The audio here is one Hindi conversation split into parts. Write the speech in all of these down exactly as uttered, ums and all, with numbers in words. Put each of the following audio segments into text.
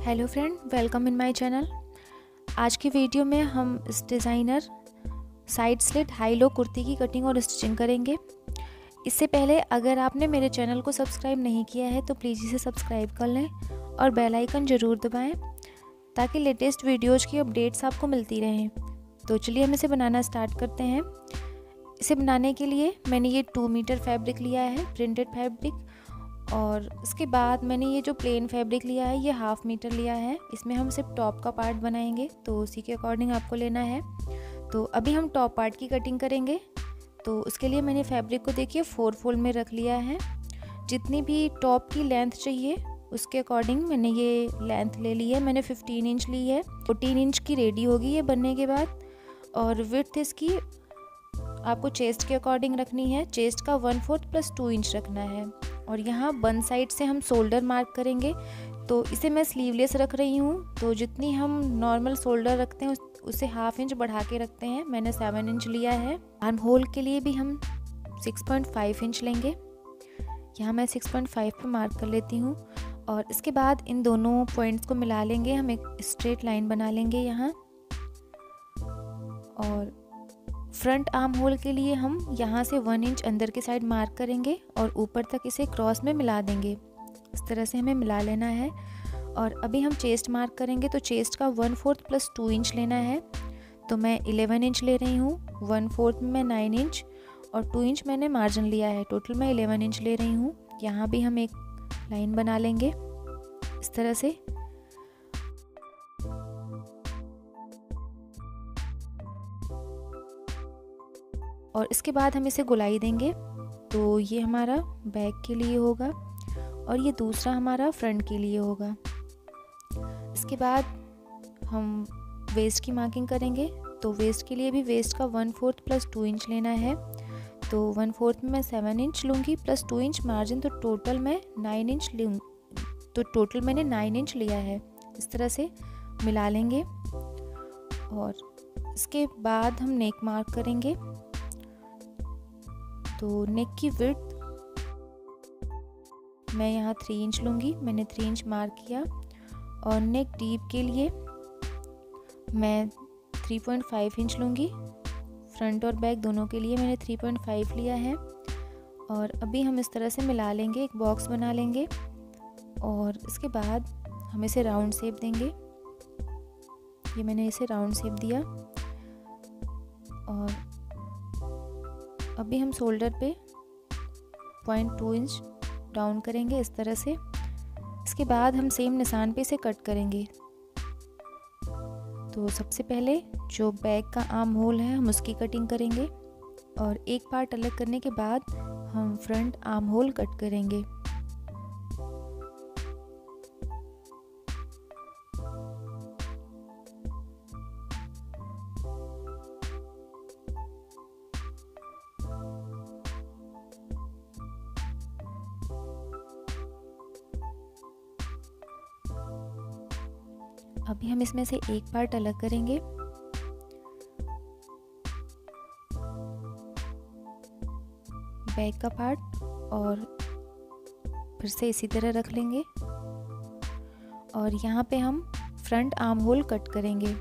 Hello friend, welcome in my channel. आज की वीडियो में हम इस designer side slit high low kurti की कटिंग और स्टिचिंग करेंगे। इससे पहले अगर आपने मेरे चैनल को सब्सक्राइब नहीं किया है तो प्लीज़ इसे सब्सक्राइब कर लें और बेल आइकन ज़रूर दबाएं ताकि लेटेस्ट वीडियोज़ की अपडेट्स आपको मिलती रहें। तो चलिए हम इसे बनाना स्टार्ट करते हैं। इसे बनाने के लिए मैंने ये टू मीटर फैब्रिक लिया है, प्रिंटेड फैब्रिक, और इसके बाद मैंने ये जो प्लेन फैब्रिक लिया है ये हाफ मीटर लिया है। इसमें हम सिर्फ टॉप का पार्ट बनाएंगे तो उसी के अकॉर्डिंग आपको लेना है। तो अभी हम टॉप पार्ट की कटिंग करेंगे। तो उसके लिए मैंने फैब्रिक को देखिए फोर फोल्ड में रख लिया है। जितनी भी टॉप की लेंथ चाहिए उसके अकॉर्डिंग मैंने ये लेंथ ले ली है। मैंने फिफ्टीन इंच ली है, फोर्टीन इंच की रेडी होगी ये बनने के बाद। और विड्थ इसकी आपको चेस्ट के अकॉर्डिंग रखनी है। चेस्ट का one fourth plus two inch रखना है। और यहाँ बन साइड से हम शोल्डर मार्क करेंगे। तो इसे मैं स्लीवलेस रख रही हूँ, तो जितनी हम नॉर्मल शोल्डर रखते हैं उसे हाफ इंच बढ़ा के रखते हैं। मैंने सेवन इंच लिया है। आर्म होल के लिए भी हम सिक्स पॉइंट फाइव इंच लेंगे। यहाँ मैं सिक्स पॉइंट फाइव पे मार्क कर लेती हूँ। और इसके बाद इन दोनों पॉइंट्स को मिला लेंगे। हम एक स्ट्रेट लाइन बना लेंगे यहाँ। और फ्रंट आर्म होल के लिए हम यहाँ से वन इंच अंदर की साइड मार्क करेंगे और ऊपर तक इसे क्रॉस में मिला देंगे। इस तरह से हमें मिला लेना है। और अभी हम चेस्ट मार्क करेंगे तो चेस्ट का one fourth plus two inch लेना है। तो मैं इलेवन इंच ले रही हूँ, वन फोर्थ में मैं नाइन इंच और टू इंच मैंने मार्जिन लिया है। टोटल मैं इलेवन इंच ले रही हूँ। यहाँ भी हम एक लाइन बना लेंगे इस तरह से। और इसके बाद हम इसे गोलाई देंगे। तो ये हमारा बैक के लिए होगा और ये दूसरा हमारा फ्रंट के लिए होगा। इसके बाद हम वेस्ट की मार्किंग करेंगे। तो वेस्ट के लिए भी वेस्ट का one fourth plus two inch लेना है। तो वन फोर्थ में मैं सेवन इंच लूँगी प्लस टू इंच मार्जिन, तो टोटल मैं नाइन इंच लूँ तो टोटल मैंने नाइन इंच लिया है। इस तरह से मिला लेंगे। और इसके बाद हम नेक मार्क करेंगे। तो नेक की विड्थ मैं यहाँ थ्री इंच लूँगी। मैंने थ्री इंच मार्क किया। और नेक डीप के लिए मैं थ्री पॉइंट फाइव इंच लूँगी। फ्रंट और बैक दोनों के लिए मैंने थ्री पॉइंट फाइव लिया है। और अभी हम इस तरह से मिला लेंगे, एक बॉक्स बना लेंगे। और इसके बाद हम इसे राउंड शेप देंगे। ये मैंने इसे राउंड शेप दिया। और अभी हम शोल्डर पे पॉइंट टू इंच डाउन करेंगे इस तरह से। इसके बाद हम सेम निशान पे इसे कट करेंगे। तो सबसे पहले जो बैक का आर्म होल है हम उसकी कटिंग करेंगे। और एक पार्ट अलग करने के बाद हम फ्रंट आर्म होल कट करेंगे। अभी हम इसमें से एक पार्ट अलग करेंगे। बैक का पार्ट और फिर से इसी तरह रख लेंगे। और यहाँ पे हम फ्रंट आर्म होल कट करेंगे।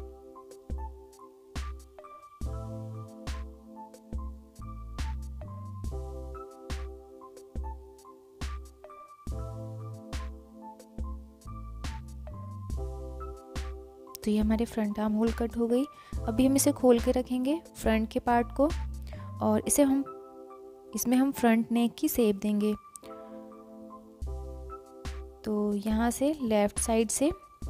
तो ये हमारे फ्रंट आर्म होल कट हो गई। अभी हम इसे खोल के रखेंगे फ्रंट के पार्ट को। और इसे हम इसमें हम फ्रंट नेक की शेप देंगे। तो यहाँ से लेफ़्ट साइड से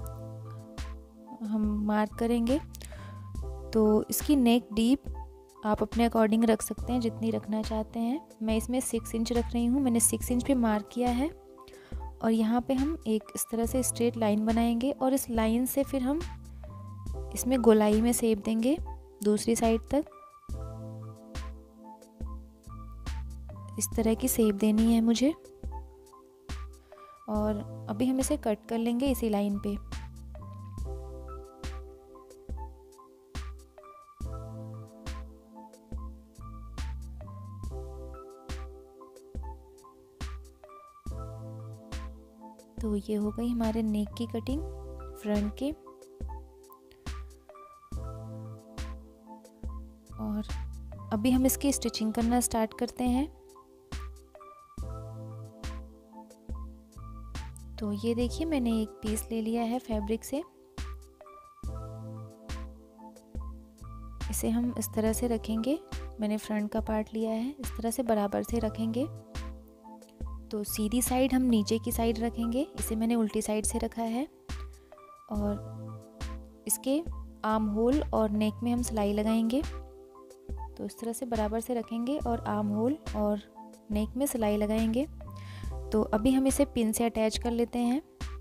हम मार्क करेंगे। तो इसकी नेक डीप आप अपने अकॉर्डिंग रख सकते हैं, जितनी रखना चाहते हैं। मैं इसमें सिक्स इंच रख रही हूँ। मैंने सिक्स इंच पे मार्क किया है। और यहाँ पे हम एक इस तरह से स्ट्रेट लाइन बनाएंगे। और इस लाइन से फिर हम इसमें गोलाई में शेप देंगे दूसरी साइड तक। इस तरह की शेप देनी है मुझे। और अभी हम इसे कट कर लेंगे इसी लाइन पे। तो ये हो गई हमारे नेक की कटिंग। फ्रंट के। और अभी हम इसकी स्टिचिंग करना स्टार्ट करते हैं। तो ये देखिए मैंने एक पीस ले लिया है फैब्रिक से, इसे हम इस तरह से रखेंगे। मैंने फ्रंट का पार्ट लिया है, इस तरह से बराबर से रखेंगे। तो सीधी साइड हम नीचे की साइड रखेंगे, इसे मैंने उल्टी साइड से रखा है। और इसके आर्म होल और नेक में हम सिलाई लगाएंगे। तो इस तरह से बराबर से रखेंगे और आर्म होल और नेक में सिलाई लगाएंगे। तो अभी हम इसे पिन से अटैच कर लेते हैं।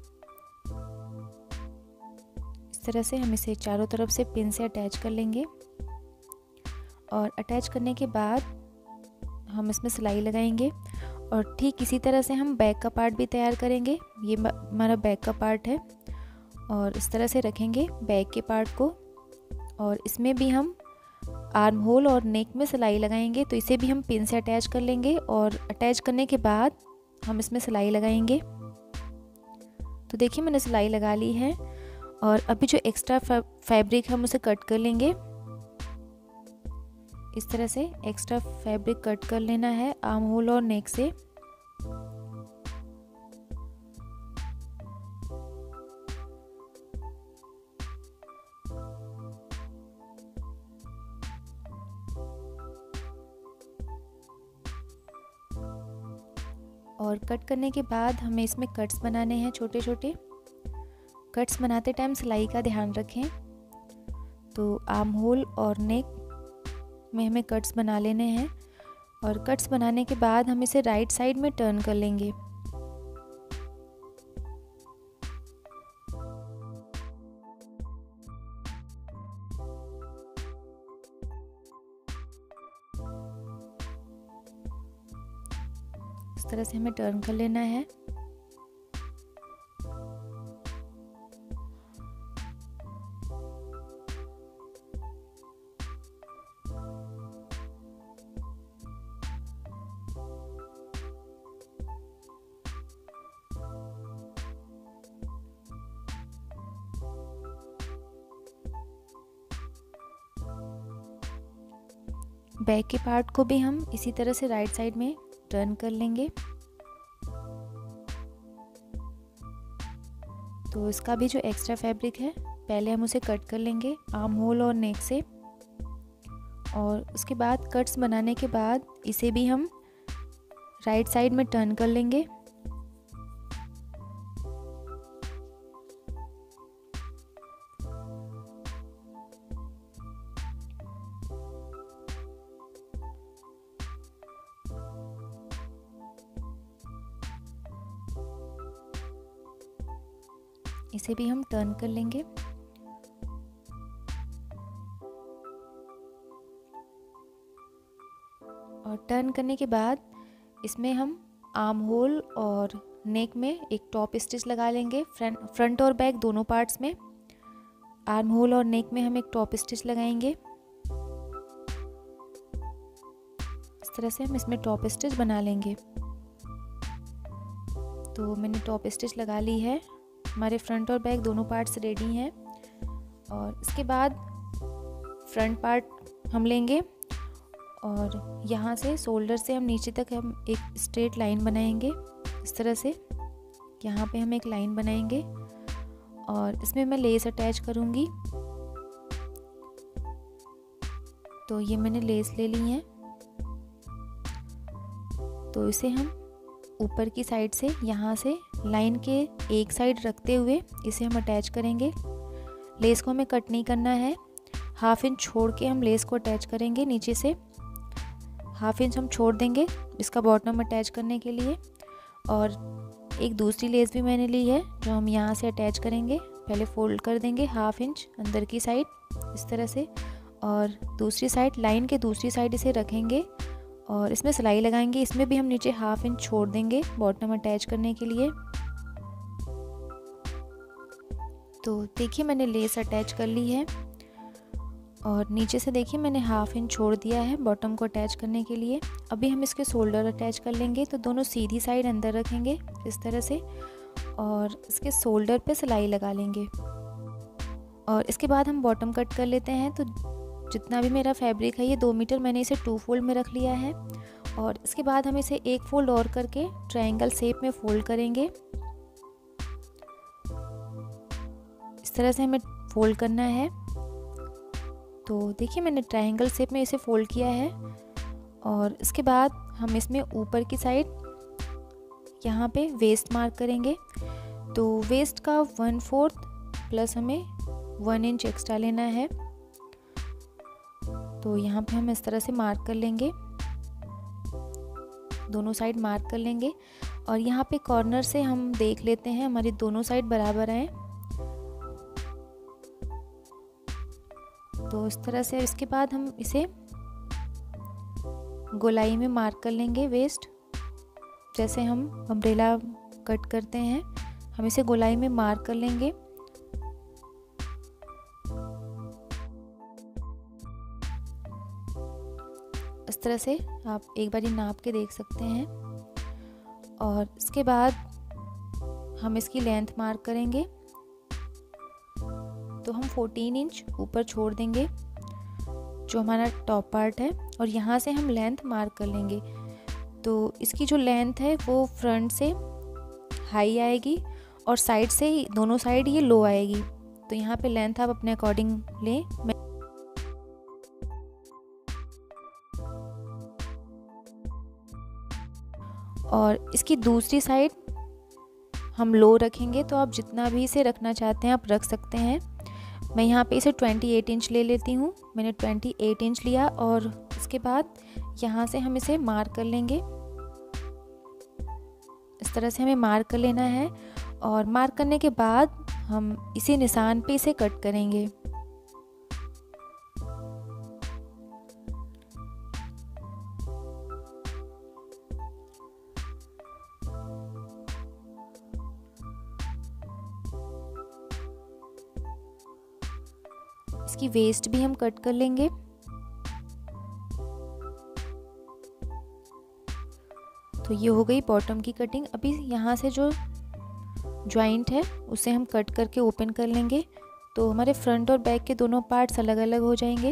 इस तरह से हम इसे चारों तरफ से पिन से अटैच कर लेंगे। और अटैच करने के बाद हम इसमें सिलाई लगाएंगे। और ठीक इसी तरह से हम बैक का पार्ट भी तैयार करेंगे। ये हमारा बैक का पार्ट है और इस तरह से रखेंगे बैक के पार्ट को। और इसमें भी हम आर्म होल और नेक में सिलाई लगाएंगे। तो इसे भी हम पिन से अटैच कर लेंगे और अटैच करने के बाद हम इसमें सिलाई लगाएंगे। तो देखिए मैंने सिलाई लगा ली है। और अभी जो एक्स्ट्रा फैब्रिक हम उसे कट कर लेंगे। इस तरह से एक्स्ट्रा फैब्रिक कट कर लेना है आर्म होल और नेक से। और कट करने के बाद हमें इसमें कट्स बनाने हैं छोटे छोटे। कट्स बनाते टाइम सिलाई का ध्यान रखें। तो आर्म होल और नेक में हमें कट्स बना लेने हैं। और कट्स बनाने के बाद हम इसे राइट साइड में टर्न कर लेंगे। इस तरह से हमें टर्न कर लेना है। बैक के पार्ट को भी हम इसी तरह से राइट साइड में टर्न कर लेंगे। तो इसका भी जो एक्स्ट्रा फैब्रिक है पहले हम उसे कट कर लेंगे आर्म होल और नेक से। और उसके बाद कट्स बनाने के बाद इसे भी हम राइट साइड में टर्न कर लेंगे। इसे भी हम टर्न कर लेंगे। और टर्न करने के बाद इसमें हम आर्म होल और नेक में एक टॉप स्टिच लगा लेंगे। फ्रंट फ्रंट और बैक दोनों पार्ट्स में आर्म होल और नेक में हम एक टॉप स्टिच लगाएंगे। इस तरह से हम इसमें टॉप स्टिच बना लेंगे। तो मैंने टॉप स्टिच लगा ली है। हमारे फ्रंट और बैक दोनों पार्ट्स रेडी हैं। और इसके बाद फ्रंट पार्ट हम लेंगे और यहाँ से शोल्डर से हम नीचे तक हम एक स्ट्रेट लाइन बनाएंगे। इस तरह से यहाँ पे हम एक लाइन बनाएंगे और इसमें मैं लेस अटैच करूँगी। तो ये मैंने लेस ले ली है। तो इसे हम ऊपर की साइड से यहाँ से लाइन के एक साइड रखते हुए इसे हम अटैच करेंगे। लेस को हमें कट नहीं करना है, हाफ इंच छोड़ के हम लेस को अटैच करेंगे। नीचे से हाफ इंच हम छोड़ देंगे इसका बॉटम अटैच करने के लिए। और एक दूसरी लेस भी मैंने ली है जो हम यहाँ से अटैच करेंगे। पहले फोल्ड कर देंगे हाफ इंच अंदर की साइड इस तरह से, और दूसरी साइड लाइन के दूसरी साइड इसे रखेंगे और इसमें सिलाई लगाएंगे। इसमें भी हम नीचे हाफ इंच छोड़ देंगे बॉटम अटैच करने के लिए। तो देखिए मैंने लेस अटैच कर ली है और नीचे से देखिए मैंने हाफ इंच छोड़ दिया है बॉटम को अटैच करने के लिए। अभी हम इसके शोल्डर अटैच कर लेंगे। तो दोनों सीधी साइड अंदर रखेंगे इस तरह से और इसके शोल्डर पे सिलाई लगा लेंगे। और इसके बाद हम बॉटम कट कर लेते हैं। तो जितना भी मेरा फैब्रिक है ये दो मीटर, मैंने इसे टू फोल्ड में रख लिया है। और इसके बाद हम इसे एक फोल्ड और करके ट्रायंगल शेप में फोल्ड करेंगे। इस तरह से हमें फोल्ड करना है। तो देखिए मैंने ट्रायंगल शेप में इसे फोल्ड किया है। और इसके बाद हम इसमें ऊपर की साइड यहाँ पे वेस्ट मार्क करेंगे। तो वेस्ट का वन फोर्थ प्लस हमें वन इंच एक्स्ट्रा लेना है। तो यहाँ पे हम इस तरह से मार्क कर लेंगे, दोनों साइड मार्क कर लेंगे। और यहाँ पे कॉर्नर से हम देख लेते हैं हमारी दोनों साइड बराबर आए। तो इस तरह से इसके बाद हम इसे गोलाई में मार्क कर लेंगे वेस्ट। जैसे हम अम्ब्रेला कट करते हैं हम इसे गोलाई में मार्क कर लेंगे। इस तरह से आप एक बार नाप के देख सकते हैं। और इसके बाद हम इसकी लेंथ मार्क करेंगे। तो हम फोर्टीन इंच ऊपर छोड़ देंगे जो हमारा टॉप पार्ट है, और यहाँ से हम लेंथ मार्क कर लेंगे। तो इसकी जो लेंथ है वो फ्रंट से हाई आएगी और साइड से ही, दोनों साइड ये लो आएगी। तो यहाँ पे लेंथ आप अपने अकॉर्डिंग लें। और इसकी दूसरी साइड हम लो रखेंगे। तो आप जितना भी इसे रखना चाहते हैं आप रख सकते हैं। मैं यहाँ पे इसे अट्ठाईस इंच ले लेती हूँ। मैंने अट्ठाईस इंच लिया और इसके बाद यहाँ से हम इसे मार्क कर लेंगे। इस तरह से हमें मार्क कर लेना है। और मार्क करने के बाद हम इसी निशान पे इसे कट करेंगे। इसकी वेस्ट भी हम कट कर लेंगे। तो ये हो गई बॉटम की कटिंग। अभी यहाँ से जो जॉइंट है उसे हम कट करके ओपन कर लेंगे। तो हमारे फ्रंट और बैक के दोनों पार्ट्स अलग अलग हो जाएंगे।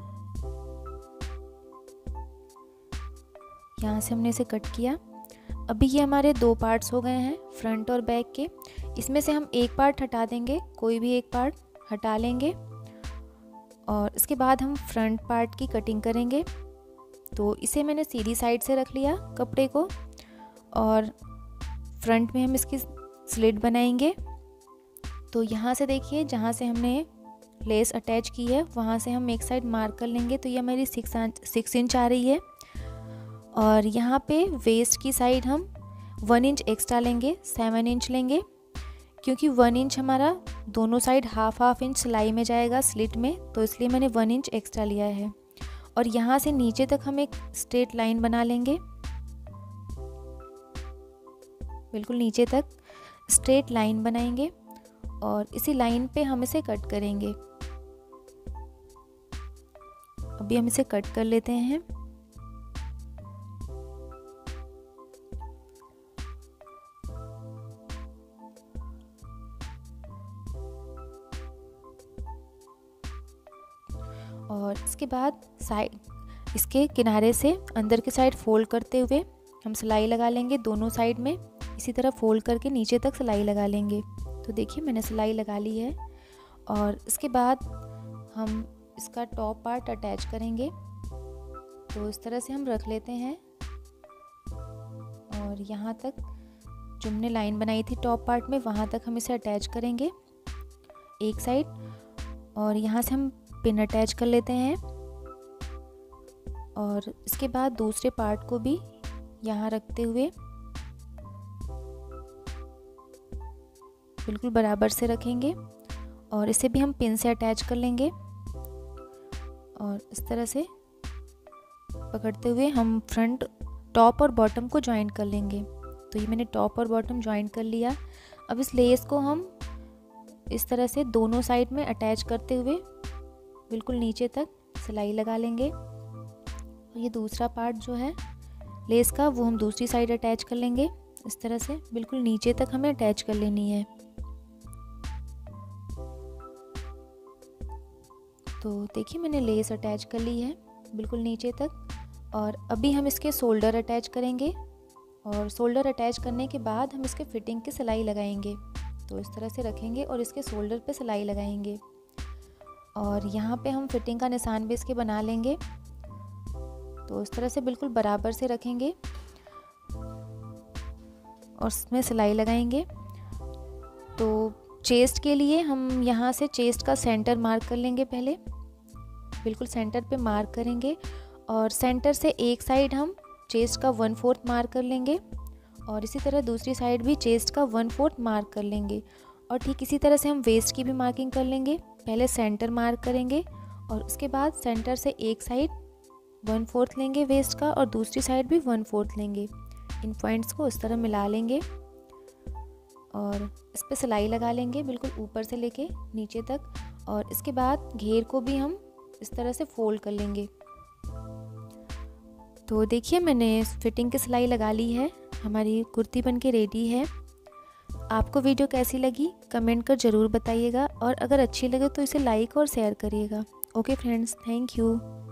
यहाँ से हमने इसे कट किया। अभी ये हमारे दो पार्ट्स हो गए हैं फ्रंट और बैक के। इसमें से हम एक पार्ट हटा देंगे, कोई भी एक पार्ट हटा लेंगे। और इसके बाद हम फ्रंट पार्ट की कटिंग करेंगे। तो इसे मैंने सीधी साइड से रख लिया कपड़े को, और फ्रंट में हम इसकी स्लिट बनाएंगे। तो यहाँ से देखिए जहाँ से हमने लेस अटैच की है वहाँ से हम एक साइड मार्क कर लेंगे। तो ये मेरी सिक्स सिक्स इंच आ रही है। और यहाँ पे वेस्ट की साइड हम वन इंच एक्स्ट्रा लेंगे, सेवन इंच लेंगे, क्योंकि वन इंच हमारा दोनों साइड हाफ हाफ इंच सिलाई में जाएगा स्लिट में। तो इसलिए मैंने वन इंच एक्स्ट्रा लिया है। और यहाँ से नीचे तक हम एक स्ट्रेट लाइन बना लेंगे, बिल्कुल नीचे तक स्ट्रेट लाइन बनाएंगे। और इसी लाइन पे हम इसे कट करेंगे। अभी हम इसे कट कर लेते हैं। और इसके बाद साइड इसके किनारे से अंदर की साइड फोल्ड करते हुए हम सिलाई लगा लेंगे दोनों साइड में। इसी तरह फोल्ड करके नीचे तक सिलाई लगा लेंगे। तो देखिए मैंने सिलाई लगा ली है। और इसके बाद हम इसका टॉप पार्ट अटैच करेंगे। तो इस तरह से हम रख लेते हैं। और यहाँ तक जो हमने लाइन बनाई थी टॉप पार्ट में वहाँ तक हम इसे अटैच करेंगे एक साइड। और यहाँ से हम पिन अटैच कर लेते हैं। और इसके बाद दूसरे पार्ट को भी यहाँ रखते हुए बिल्कुल बराबर से रखेंगे। और इसे भी हम पिन से अटैच कर लेंगे। और इस तरह से पकड़ते हुए हम फ्रंट टॉप और बॉटम को ज्वाइन कर लेंगे। तो ये मैंने टॉप और बॉटम ज्वाइन कर लिया। अब इस लेस को हम इस तरह से दोनों साइड में अटैच करते हुए बिल्कुल नीचे तक सिलाई लगा लेंगे। और ये दूसरा पार्ट जो है लेस का वो हम दूसरी साइड अटैच कर लेंगे। इस तरह से बिल्कुल नीचे तक हमें अटैच कर लेनी है। तो देखिए मैंने लेस अटैच कर ली है बिल्कुल नीचे तक। और अभी हम इसके शोल्डर अटैच करेंगे और शोल्डर अटैच करने के बाद हम इसके फिटिंग की सिलाई लगाएंगे। तो इस तरह से रखेंगे और इसके शोल्डर पे सिलाई लगाएंगे और यहाँ पे हम फिटिंग का निशान भी इसके बना लेंगे। तो इस तरह से बिल्कुल बराबर से रखेंगे और इसमें सिलाई लगाएंगे। तो चेस्ट के लिए हम यहाँ से चेस्ट का सेंटर मार्क कर लेंगे, पहले बिल्कुल सेंटर पे मार्क करेंगे और सेंटर से एक साइड हम चेस्ट का वन फोर्थ मार्क कर लेंगे और इसी तरह दूसरी साइड भी चेस्ट का वन फोर्थ मार्क कर लेंगे। और ठीक इसी तरह से हम वेस्ट की भी मार्किंग कर लेंगे। पहले सेंटर मार्क करेंगे और उसके बाद सेंटर से एक साइड वन फोर्थ लेंगे वेस्ट का और दूसरी साइड भी वन फोर्थ लेंगे। इन पॉइंट्स को इस तरह मिला लेंगे और इस पर सिलाई लगा लेंगे बिल्कुल ऊपर से लेके नीचे तक। और इसके बाद घेर को भी हम इस तरह से फोल्ड कर लेंगे। तो देखिए मैंने फिटिंग की सिलाई लगा ली है, हमारी कुर्ती बनके रेडी है। आपको वीडियो कैसी लगी कमेंट कर ज़रूर बताइएगा और अगर अच्छी लगे तो इसे लाइक और शेयर करिएगा। Okay friends, thank you.